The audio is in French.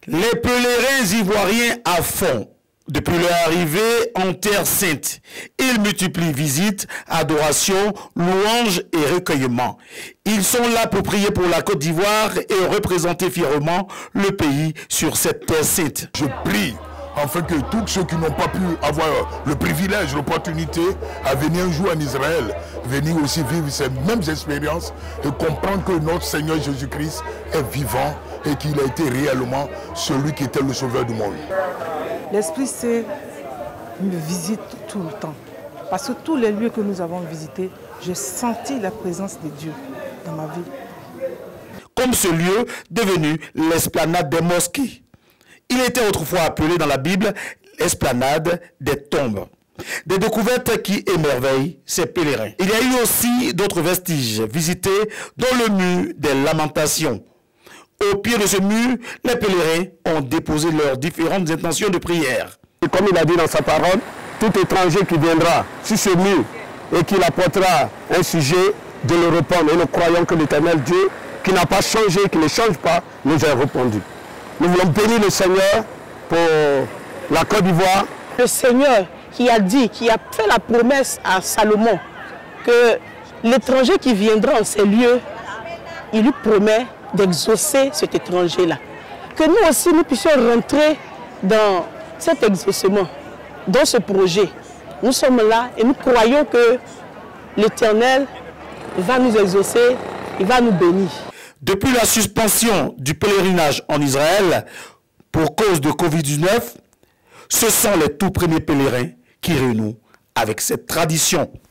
Les pèlerins ivoiriens à fond. Depuis leur arrivée en Terre Sainte, ils multiplient visites, adorations, louanges et recueillements. Ils sont là pour prier pour la Côte d'Ivoire et représenter fièrement le pays sur cette Terre Sainte. Je prie afin que tous ceux qui n'ont pas pu avoir le privilège, l'opportunité à venir un jour en Israël, venir aussi vivre ces mêmes expériences et comprendre que notre Seigneur Jésus-Christ est vivant et qu'il a été réellement celui qui était le sauveur du monde. L'Esprit Saint me visite tout le temps. Parce que tous les lieux que nous avons visités, j'ai senti la présence de Dieu dans ma vie. Comme ce lieu devenu l'esplanade des mosquées. Il était autrefois appelé dans la Bible l'esplanade des tombes. Des découvertes qui émerveillent ces pèlerins. Il y a eu aussi d'autres vestiges visités, dont le mur des lamentations. Au pied de ce mur, les pèlerins ont déposé leurs différentes intentions de prière. Et comme il a dit dans sa parole, tout étranger qui viendra sur ce mur et qui apportera un sujet, de le répondre. Et nous croyons que l'Éternel Dieu, qui n'a pas changé, qui ne change pas, nous a répondu. Nous voulons bénir le Seigneur pour la Côte d'Ivoire. Le Seigneur qui a dit, qui a fait la promesse à Salomon que l'étranger qui viendra en ces lieux, il lui promet d'exaucer cet étranger-là. Que nous aussi, nous puissions rentrer dans cet exaucement, dans ce projet. Nous sommes là et nous croyons que l'Éternel va nous exaucer, il va nous bénir. Depuis la suspension du pèlerinage en Israël pour cause de Covid-19, ce sont les tout premiers pèlerins qui renouent avec cette tradition.